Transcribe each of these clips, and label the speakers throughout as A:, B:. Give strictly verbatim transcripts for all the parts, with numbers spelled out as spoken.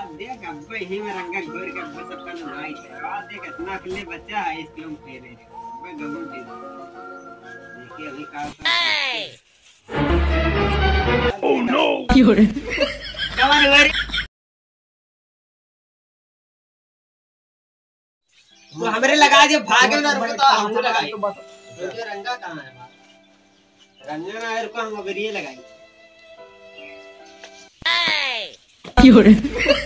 A: देख अब ही में रंगा घोर के अब सब कर नाई है आ देख इतना अकेले बच्चा है इसके हम फेरे मैं गगन दे देखिए अभी काल ओह नो क्यों रे कमान वारी तो हमरे लगा दे भागे ना रुको तो हमने लगाई तो बस ये रंगा कहां है बात रंगा ना रुको हम अगर ये लगाई क्यों रे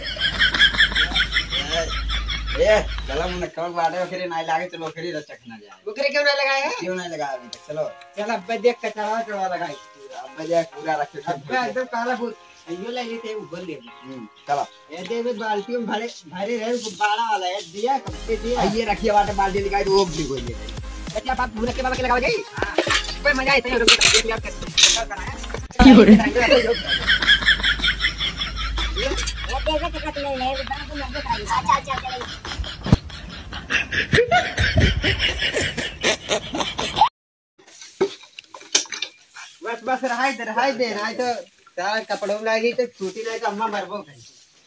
A: ए चलो हमने कल बाड़े फिर नहीं लागे चलो फिर रचक ना जाए बकरे क्यों नहीं लगाए हैं क्यों नहीं लगाया अभी तक चलो चल अब देख के चढ़ा चढ़ा लगाई अब देख पूरा रखे अब एकदम काला फूल यो ले लेते ऊपर ले हम्म चलो ये दे में बाल्टी में भरे भरे रहे गुब्बारा वाला है दिया कब से दिया ये रखिए वाटर बाल्टी दिखाई तो वो भी कोई ले अच्छा बात भूल के बाबा के लगा जाई हां कोई मजा आए तो यार कर क्यों रे देखा तो कट नहीं है दांत को लग गया अच्छा अच्छा चल बस बस रहाई दे रहाई दे रहाई तो तारा कपड़ों में लगी तो छूटी नहीं तो अम्मा मरबो कहीं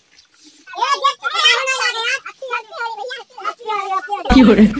A: क्यों रे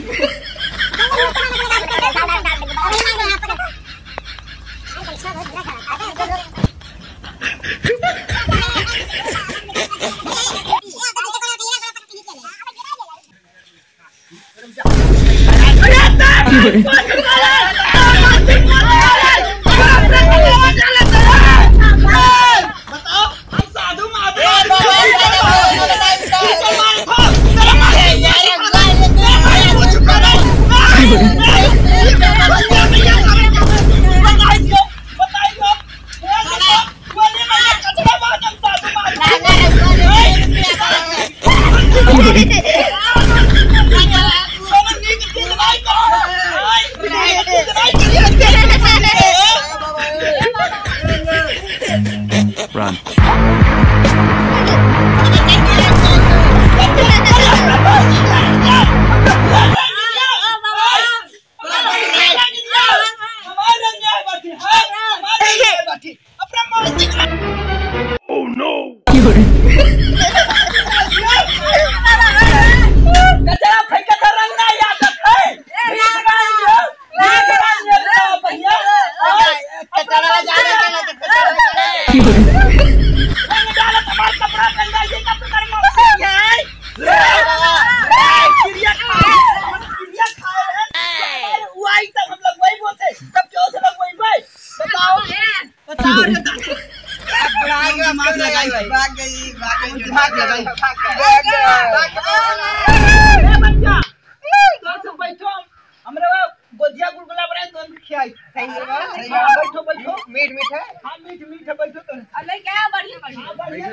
A: Run. Oh no! मीठ मीठ है हां मीठ मीठ बैठो तो अरे क्या बढ़िया बढ़िया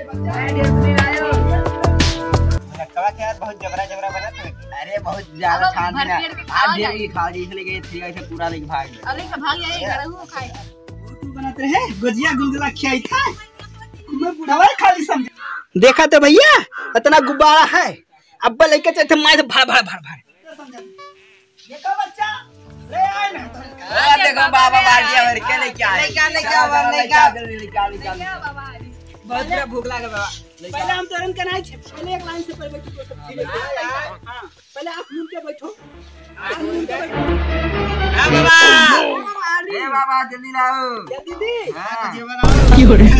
A: कवा के यार बहुत जबरा जबरा बना तो अरे बहुत ज्यादा छान देना आज ढेर ही खा जी इसलिए गए थी ऐसे पूरा लेके भाग गए अरे का भाग जाए गरहू खाए तू बनाते रहे गुजिया गुलगुला खियाई था मैं बुढ़ावा खाली समझ देखा तो भैया इतना गुब्बारा है अब लेके चलते मार भर भर भर भर देखो बच्चा ले आए ना आ देखो बाबा बाल्टिया भर के लेके आए लेके लेके आओ लेके आओ लेके आओ लेके आओ बाबा बहुत भूख लगे बाबा पहले हम तुरंत कराई छे पहले एक लाइन से पहले बैठो सब हां पहले आप मुंह के बैठो आप मुंह के बैठो हां बाबा ए बाबा जल्दी लाओ जल्दी दी हां जी बनाओ क्यों रे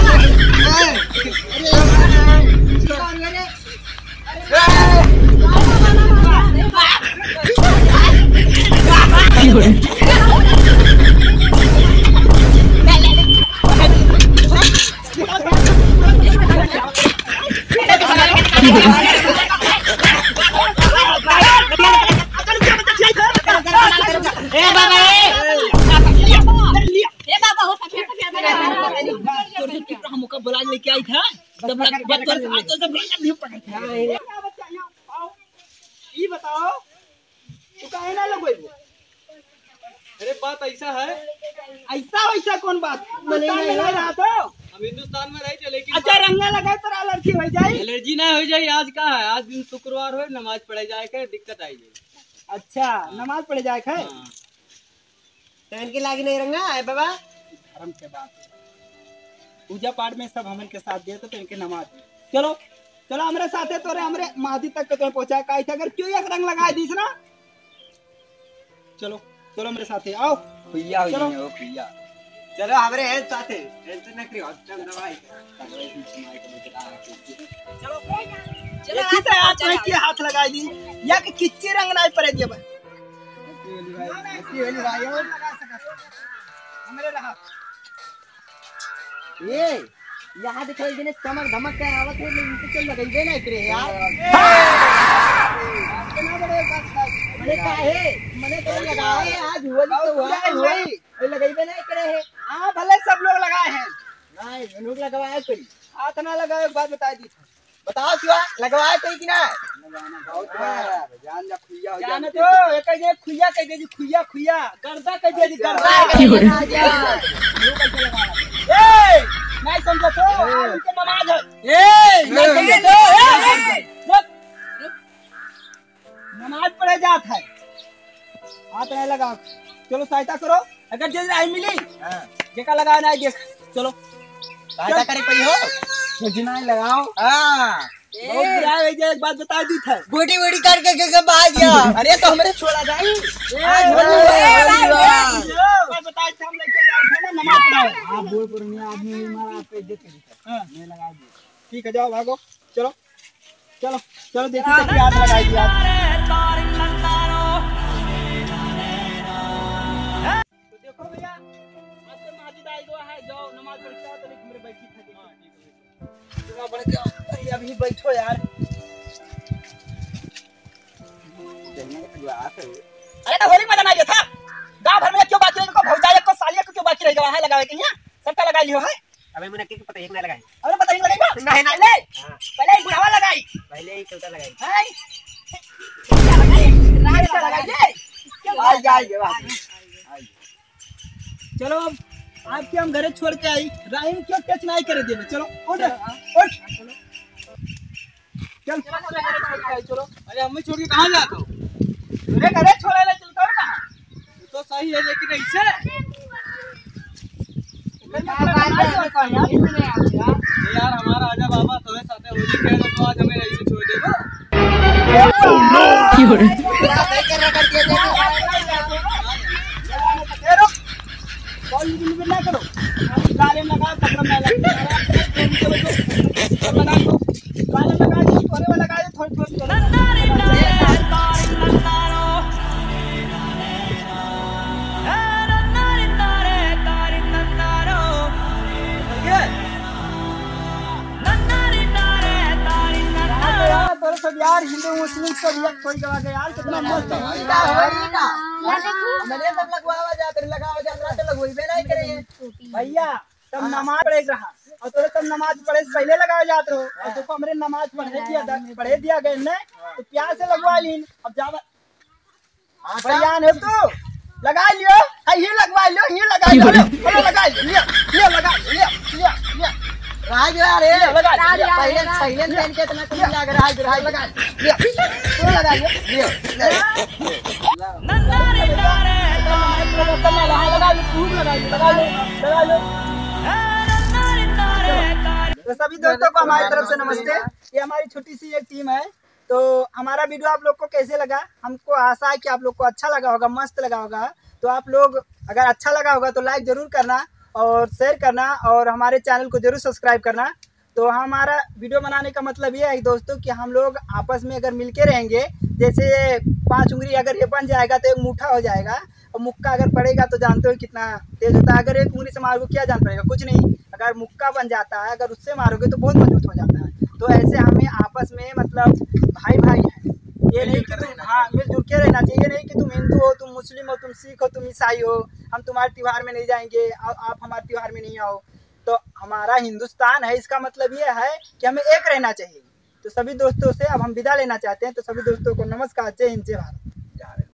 A: क्यों रे हमको बुला लेके आई था तब बात कर आज सब नहीं पकड़ ये बताओ तू काहे ना लगोई अरे बात ऐसा है ऐसा वैसा कौन बात हिंदुस्तान में रह रहा था हम हिंदुस्तान में रह थे लेकिन अच्छा रंगा लगाए तो एलर्जी हो जाए एलर्जी ना हो जाए आज का है आज दिन शुक्रवार हो नमाज पढ़े जाए के दिक्कत आई जाए अच्छा नमाज पढ़े जाए है तो इनके लागी नहीं रंगा है बाबा धर्म के बात पूजा पाठ में सब हमन के साथ दिए तो इनके नमाज
B: चलो चलो हमारे साथे तोरे हमरे माधी तक के तोरे पहुंचा काई थे अगर क्यों एक रंग लगाए दीस ना। चलो चलो मेरे साथे आओ
A: भैया
B: चलो
A: ओ भैया चलो हमरे है साथे टेंशन न करियो चल दवाई
B: चलो चलो ठीक है आज कोई के हाथ लगाई दी या कि किच्ची रंग नहीं पड़े दिए भाई
A: वाली भाई और लगा सका हमरे रहा ये यहाँ देखो इतने चमक धमक के आवत है लेकिन तो चल लगाइबे नहीं करे यार कितना बड़े मने काहे मने तो लगाए आज होली तो हुआ है वही लगाइबे नहीं करे है।
B: हां भले सब लोग लगाए हैं
A: नहीं लोग लगवाए कोई
B: हाथ ना लगाए एक बात बता दी
A: बताओ क्यों लगवाए कोई कि ना
B: लगाना बहुत बार जान जा खुइया हो
A: जान तो एक जे खुइया कह दे जी खुइया खुइया गर्दा कह दे जी गर्दा ए नहीं समझो तो आज के नमाज है ए नहीं समझो तो रुक नमाज पढ़े जात है हाथ नहीं लगाओ चलो सहायता करो अगर जे नहीं मिली हां जेका लगा नहीं देख चलो सहायता करे पई हो कुछ नहीं लगाओ हां बहुत बुरा है जे एक बात बता दी था गोटी गोटी करके के के भाग गया अरे तो हमरे छोड़ा जाई आज बात बता हम लेके जाए थे ना नमाज पढ़ाओ आप बोल पुरानी आदमी मार आप पे देते हां मैं लगा दी ठीक है जाओ भागो चलो चलो चलो देखिए तो याद लगाई दी आप तो देखो भैया आज तो माजिद आई गया है जाओ नमाज पढ़ के आओ तो लेकिन मेरे बैठी थी हां ठीक है जगह बन के अरे अभी बैठो यार अरे ना होली मजा नहीं था गांव भर में क्यों बाकी रह को भौजाई को सालिया को क्यों बाकी रह गया है लगावे के यहां सबका लगा लियो है अबे मैंने के पता एक ना लगाई अरे पता नहीं लगेगा नहीं नहीं ले पहले ही बुढ़ावा लगाई पहले ही चलता लगाई हां राज का लगाई दे आ जाएगा बात चलो अब आपके हम घरे छोड़ के आई राहिम क्यों टच नहीं करे देवे चलो उठ उठ चल चलो अरे हम छोड़ के कहां जाता हूं मेरे घरे छोड़े ले चलता हूं कहां तो सही है लेकिन ऐसे यार हमारा आजा बाबा तुम्हें साथे होली खेल तो आज हमें ऐसे छोड़ देगा क्यों रे कर दिया कॉल बिल ना करो गाले लगा कपड़ा में लगा लगा दो गाले लगा दो थोड़े वाला लगा दो थोड़ी थोड़ी तो सब यार हिंदू मुस्लिम सब यार कोई गवा गया यार कितना मस्त है मैंने सब लगवावा जाते लगावा जाते तो लगवाइबे नहीं करे भैया तब नमाज पढ़े रहा और तोरे तब नमाज पढ़े से पहले लगावे जाते हो और तो हमरे नमाज पढ़े दिया पढ़े दिया गए ने तो प्यार से लगवा लीन अब जावा बयान है तू लगा लियो ये लगवा लियो ये लगा लियो लगा लियो ये लगा लियो लियो लियो राज यार रे लगा पहले पहले पहन के इतना कुछ लग रहा है राज लगा लियो तू लगा लियो लियो नन्नारे नारे लगा लगा खूब लगा लगा लगा लो तो सभी दोस्तों को हमारी तरफ से नमस्ते। ये हमारी छोटी सी एक टीम है। तो हमारा वीडियो आप लोग को कैसे लगा, हमको आशा है कि आप लोग को अच्छा लगा होगा, मस्त लगा होगा। तो आप लोग अगर अच्छा लगा होगा तो लाइक जरूर करना और शेयर करना और हमारे चैनल को जरूर सब्सक्राइब करना। तो हमारा वीडियो बनाने का मतलब ये है दोस्तों कि हम लोग आपस में अगर मिलके रहेंगे, जैसे पांच उंगली अगर ये बन जाएगा तो एक मुट्ठा हो जाएगा, और मुक्का अगर पड़ेगा तो जानते हो कितना तेज होता है। अगर एक उंगली से मारोगे क्या जान पड़ेगा, कुछ नहीं। अगर मुक्का बन जाता है, अगर उससे मारोगे तो बहुत मजबूत हो जाता है। तो ऐसे हमें आपस में मतलब भाई भाई हैं, ये नहीं कि तुम हाँ मिलजुल के रहना चाहिए। नहीं कि तुम हिंदू हो, तुम मुस्लिम हो, तुम सिख हो, तुम ईसाई हो, हम तुम्हारे त्योहार में नहीं जाएंगे और आप हमारे त्योहार में नहीं आओ। तो हमारा हिंदुस्तान है, इसका मतलब ये है कि हमें एक रहना चाहिए। तो सभी दोस्तों से अब हम विदा लेना चाहते हैं। तो सभी दोस्तों को नमस्कार, जय हिंद, जय भारत।